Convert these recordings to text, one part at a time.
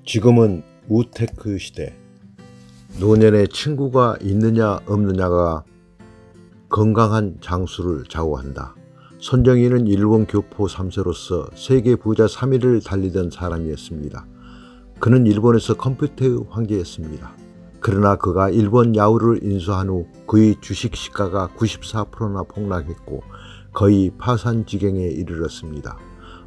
지금은 우테크 시대. 노년에 친구가 있느냐 없느냐가 건강한 장수를 좌우한다. 손정희는 일본 교포 3세로서 세계 부자 3위를 달리던 사람이었습니다. 그는 일본에서 컴퓨터의 황제였습니다. 그러나 그가 일본 야후를 인수한 후 그의 주식 시가가 94%나 폭락했고 거의 파산 지경에 이르렀습니다.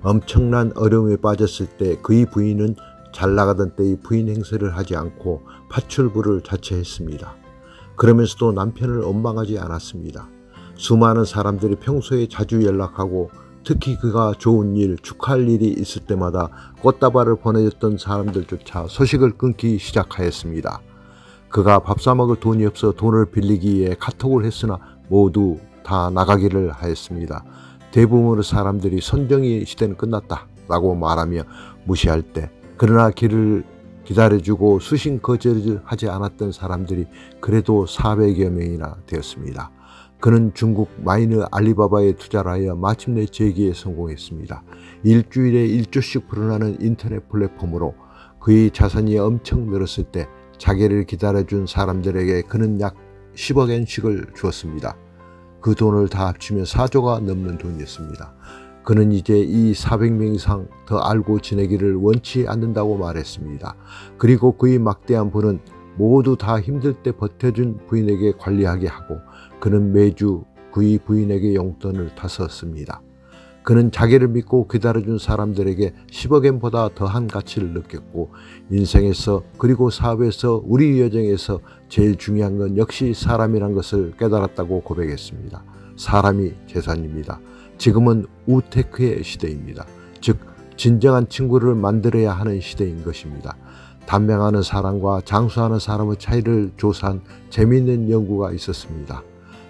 엄청난 어려움에 빠졌을 때 그의 부인은 잘 나가던 때의 부인 행세를 하지 않고 파출부를 자처했습니다. 그러면서도 남편을 원망하지 않았습니다. 수많은 사람들이 평소에 자주 연락하고 특히 그가 좋은 일, 축하할 일이 있을 때마다 꽃다발을 보내줬던 사람들조차 소식을 끊기 시작하였습니다. 그가 밥 사 먹을 돈이 없어 돈을 빌리기 위해 카톡을 했으나 모두 다 나가기를 하였습니다. 대부분의 사람들이 손정희 시대는 끝났다 라고 말하며 무시할 때, 그러나 길을 기다려주고 수신 거절을 하지 않았던 사람들이 그래도 400여 명이나 되었습니다. 그는 중국 마이너 알리바바에 투자를 하여 마침내 재기에 성공했습니다. 일주일에 1조씩 불어나는 인터넷 플랫폼으로 그의 자산이 엄청 늘었을 때 자기를 기다려준 사람들에게 그는 약 10억 엔씩을 주었습니다. 그 돈을 다 합치면 4조가 넘는 돈이었습니다. 그는 이제 이 400명 이상 더 알고 지내기를 원치 않는다고 말했습니다. 그리고 그의 막대한 부는 모두 다 힘들 때 버텨준 부인에게 관리하게 하고 그는 매주 그의 부인에게 용돈을 다 썼습니다. 그는 자기를 믿고 기다려준 사람들에게 10억엔보다 더한 가치를 느꼈고 인생에서 그리고 사업에서 우리 여정에서 제일 중요한 건 역시 사람이란 것을 깨달았다고 고백했습니다. 사람이 재산입니다. 지금은 우테크의 시대입니다. 즉 진정한 친구를 만들어야 하는 시대인 것입니다. 단명하는 사람과 장수하는 사람의 차이를 조사한 재미있는 연구가 있었습니다.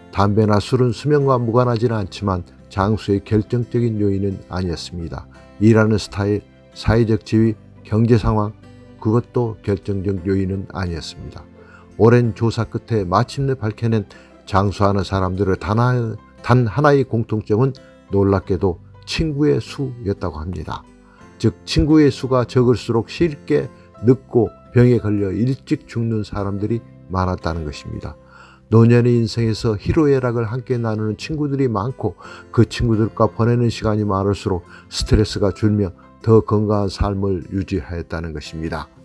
담배나 술은 수명과 무관하지는 않지만 장수의 결정적인 요인은 아니었습니다. 일하는 스타일, 사회적 지위, 경제 상황, 그것도 결정적 요인은 아니었습니다. 오랜 조사 끝에 마침내 밝혀낸 장수하는 사람들의 단 하나의 공통점은 놀랍게도 친구의 수였다고 합니다. 즉 친구의 수가 적을수록 쉽게 늙고 병에 걸려 일찍 죽는 사람들이 많았다는 것입니다. 노년의 인생에서 희로애락을 함께 나누는 친구들이 많고 그 친구들과 보내는 시간이 많을수록 스트레스가 줄며 더 건강한 삶을 유지하였다는 것입니다.